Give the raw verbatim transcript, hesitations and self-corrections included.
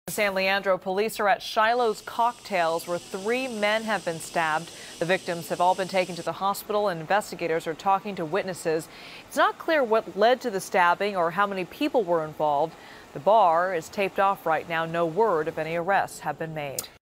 San Leandro, police are at Shilo's cocktails where three men have been stabbed. The victims have all been taken to the hospital and investigators are talking to witnesses. It's not clear what led to the stabbing or how many people were involved. The bar is taped off right now. No word of any arrests have been made.